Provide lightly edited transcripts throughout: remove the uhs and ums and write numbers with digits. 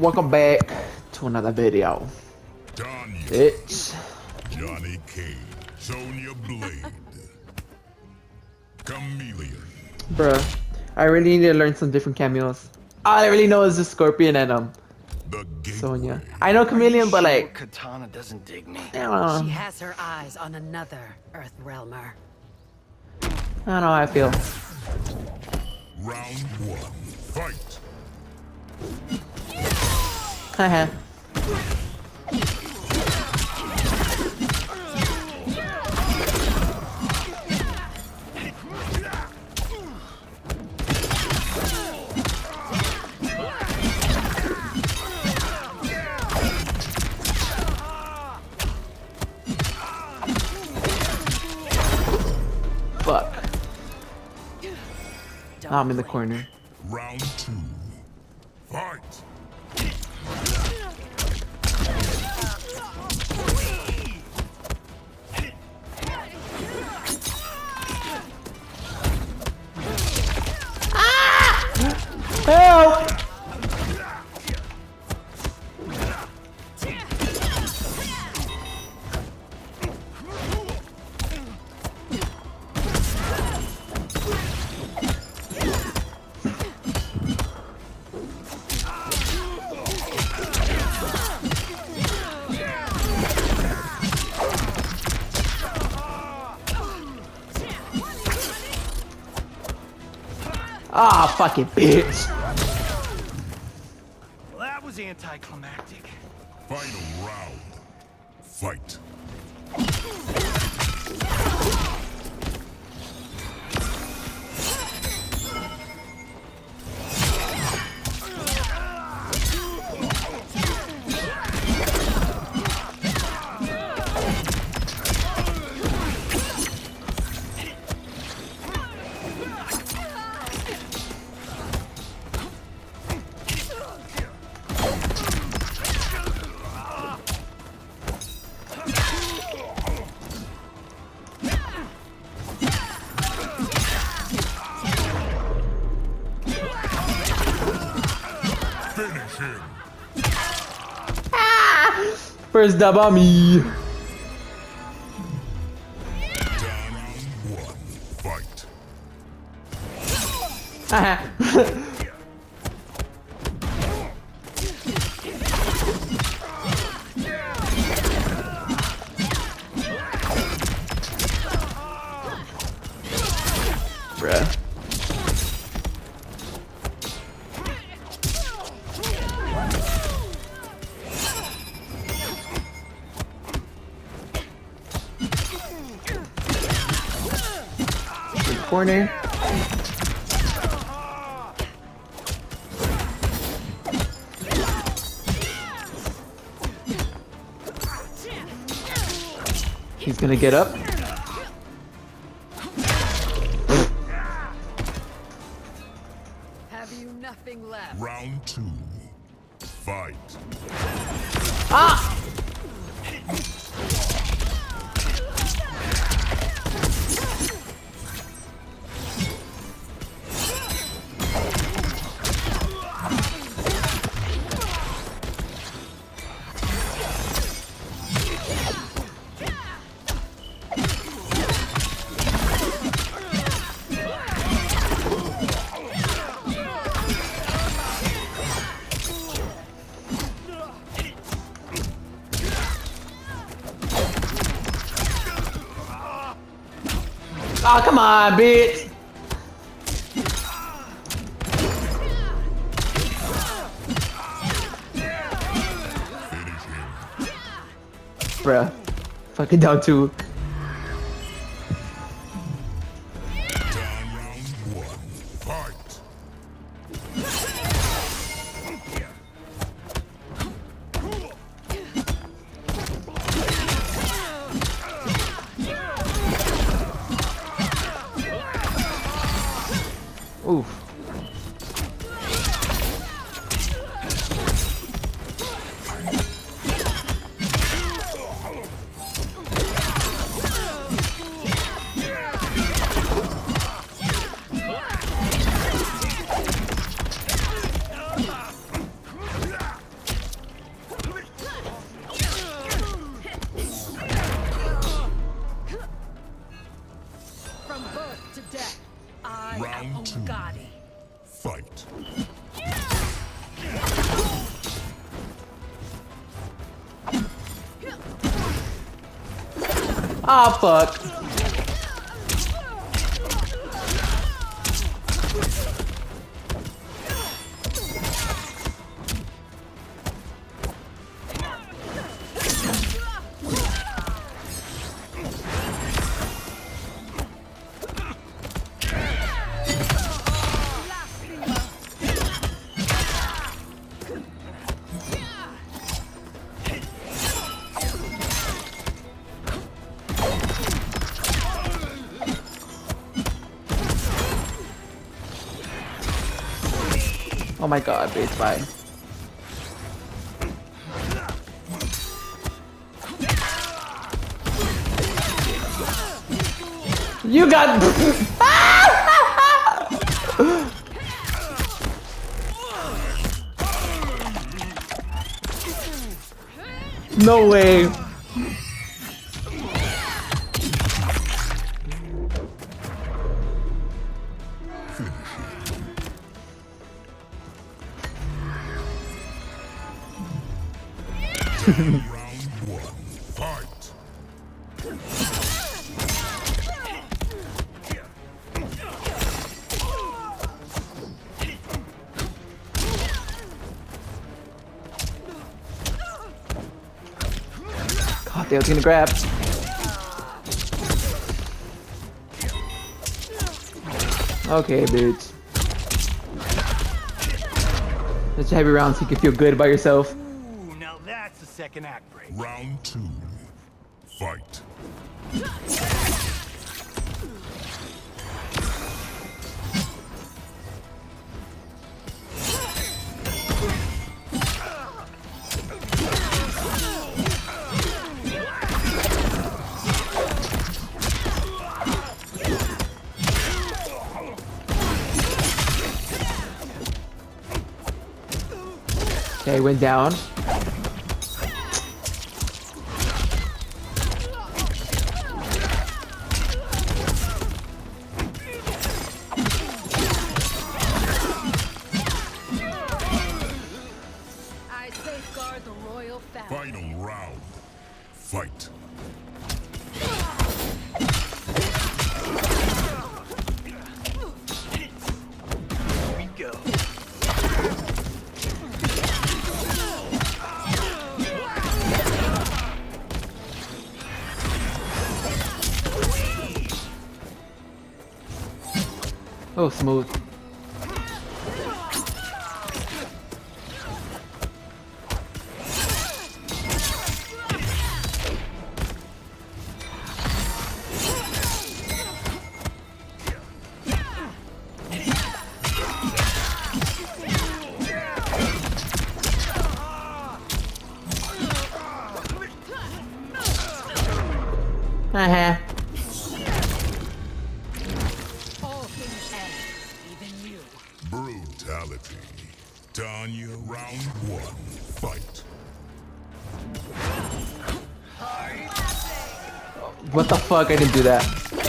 Welcome back to another video. It's Johnny Cage, Sonya Blade, Chameleon. bruh. I really need to learn some different cameos. All I really know is the Scorpion and Sonya. I know Chameleon, but like Katana doesn't dig me. I don't know. She has her eyes on another Earth Realmer. I don't know how I feel. Round one, fight. Haha. Fuck. Now I'm in the corner. Round two, fight. Help! Ah, fucking bitch. Well, that was anticlimactic. Final round, fight. Finish him. First dub on me. Round one, fight. Haha. Bruh. Corner. He's gonna get up. Have you nothing left? Round two, fight. Ah! Oh, come on, bitch. Finish him. Bruh. Fucking down two. Round one, fight. Oof. Ah, fuck. Oh my god, it's fine. You got. No way. Round one, fight. God, Dale's gonna grab. Okay, bitch. Let's heavy round so you can feel good about yourself. Ooh, now that's a second act break. Round two, fight. Okay, went down. I safeguard the royal family. Final round, fight. Here we go. Oh, smooth. Uh-huh. All things end, even you. Brutality. Tanya, round one, fight. What the fuck? I didn't do that.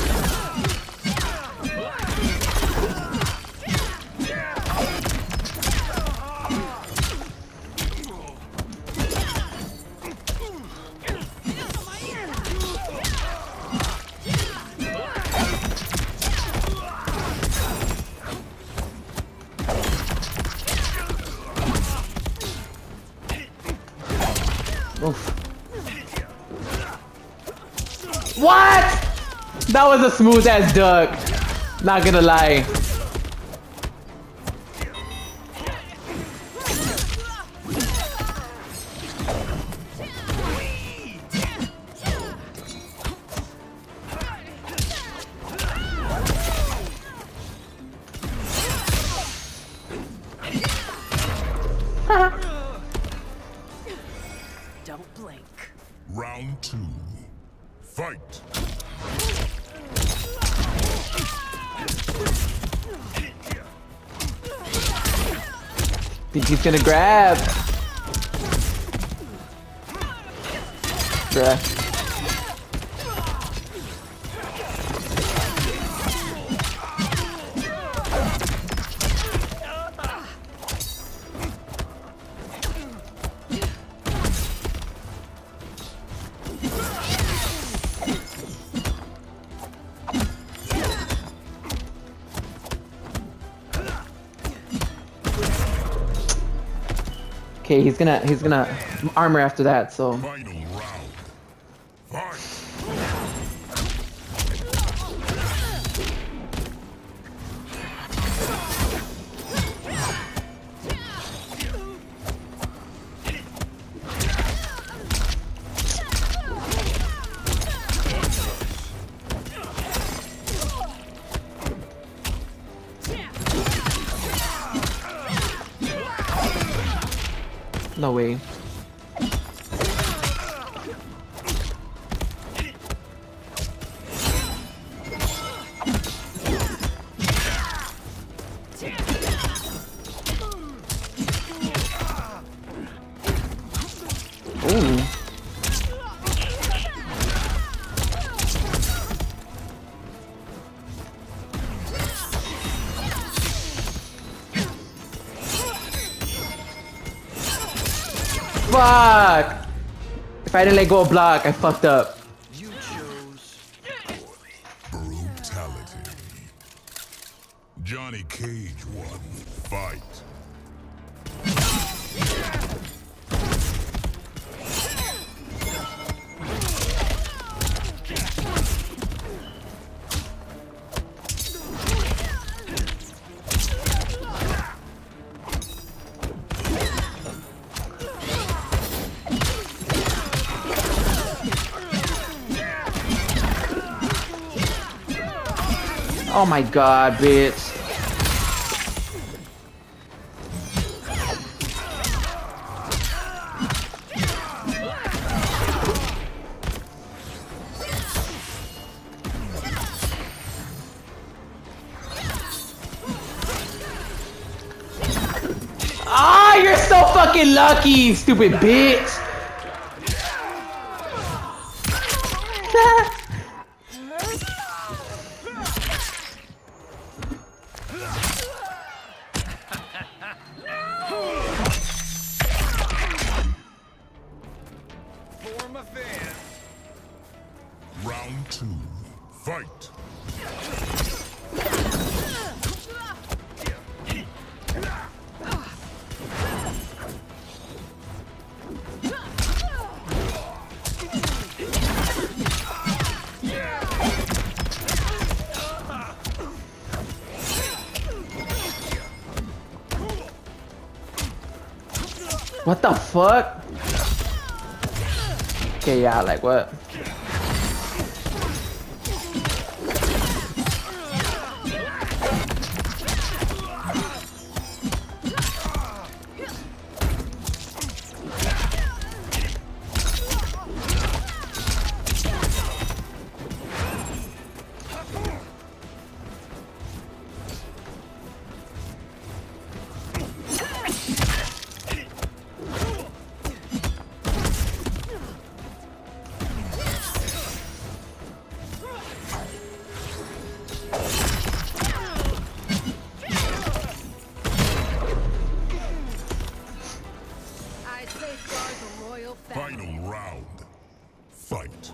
Oof. What? That was a smooth ass duck. Not gonna lie. Don't blink. Round two, fight. Think he's gonna grab. Bruh. Okay, he's gonna armor after that, so. Final round. Fight. No way. Ooh. Fuck! If I didn't let go of block, I fucked up. You chose Brutality. Johnny Cage won. Fight. Oh my god, bitch. Ah, you're so fucking lucky, stupid bitch. for my fans. Round 2. Fight. What the fuck? Okay, yeah, like what? I safeguard the royal family. Final round. Fight.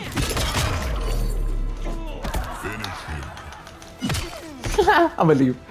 I'm gonna leave.